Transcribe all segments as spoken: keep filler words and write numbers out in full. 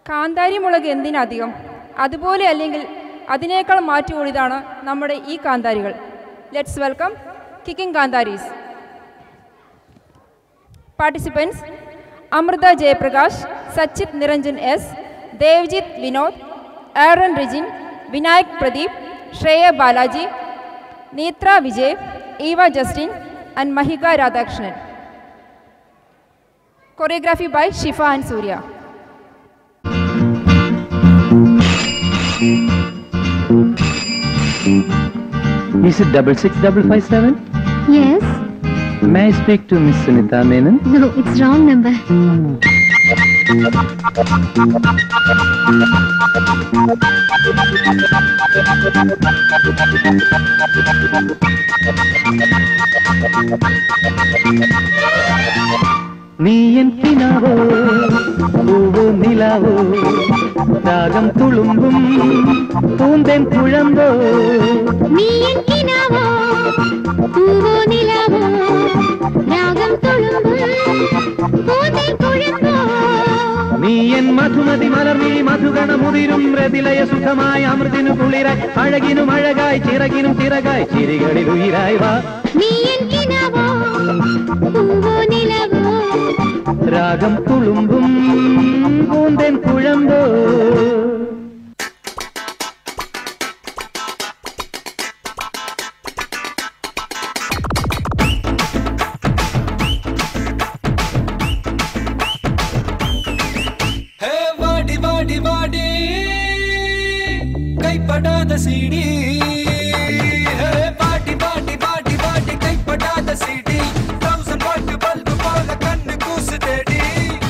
കാന്താരി മുളക് എന്തിനധികം, അതുപോലെ അല്ലെങ്കിൽ അതിനേക്കാൾ മാറ്റുകൂടിയതാണ് നമ്മുടെ ഈ കാന്താരികൾ. Let's welcome kicking Kantharis. Participants: Amrutha Jayaprakash, Sachith Niranjan S, Devjith Vinod, Aaron Rijin, Vinayak Pradeep, Shreya Balaji, Nethra Vijay, Eva Justin and Mahika Radhakrishnan. Choreography by Shifa and Surya. Is it double six double five seven? Yes. May I speak to Miss Sunita Menon? No, it's wrong number. നീ എൻ കിനാവോ പൂവോ നിലാവോ രാഗം തുളുമ്പും പൂന്തേൻ കുഴമ്പോ. നീ എൻ കിനാവോ പൂവോ നിലാവോ രാഗം തുളുമ്പും പൂന്തേൻ കുഴമ്പോ. നീ എൻ മധുമതി മലർമിഴി മധുഗണമുതിരും രതിലയ സുഖമായ അമൃതിനു കുളിരായി അഴകിനും അഴകായി ചിറകിനും ചിറകായി ചിരികളിൽ ഉയിരായി വാ. നീ എൻ കിനാവോ പൂവോ നിലാവോ രാഗം തുളുമ്പും പൂന്തേൻ കുഴമ്പോ. கைப்படாத சீடி பாட்டி பாட்டி பாட்டி பாட்டி கைப்படாத சீடி தௌசண்ட் வாட் பல்பு போல கண்ணு கூசு தேடி.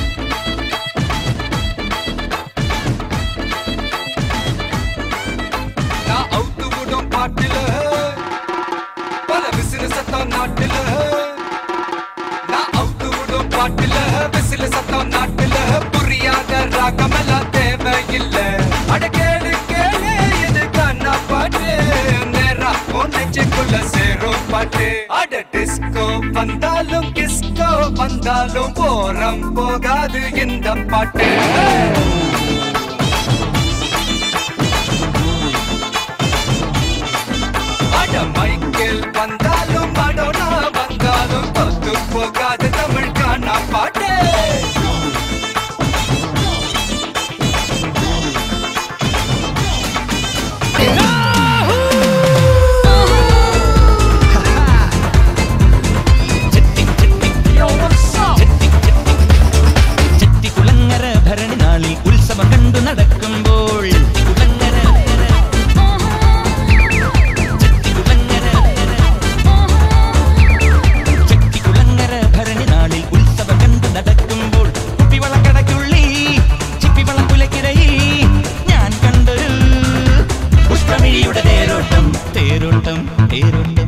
நான் அவுத்து விடும் பாட்டுல பல விசிறு சத்தம் நாட்டுல. நான் அவுத்து விடும் பாட்டுல விசிறு சத்தம் நாட்டுல புரியாத ராகமெல்லாம் தேவையில்லை. அடக்கேடு கேளு இது கண்ணா பாட்டு நேரா நெஞ்சுக்குள்ள சேரும் பாட்டு. அட டிஸ்கோ வந்தாலும் கிஸ்கோ வந்தாலும் போரம் போகாது இந்த பாட்டு. அட மைக்கேல் வந்தாலும் மடோனா வந்தாலும் தொத்து போகாது தமிழ் காணா பாட்டு. ഉത്സവം കണ്ടു നടക്കുമ്പോൾ ചെട്ടികുളങ്ങര ഭരണി നാളിൽ ഉത്സവം കണ്ടു നടക്കുമ്പോൾ കുപ്പിവളക്കടയ്ക്കുള്ളി ചിപ്പിവളം കുലക്കിടയിൽ ഞാൻ കണ്ടൊരു പുഷ്പമിഴിയുടെ തേരോട്ടം തേരോട്ടം തേരോട്ടം.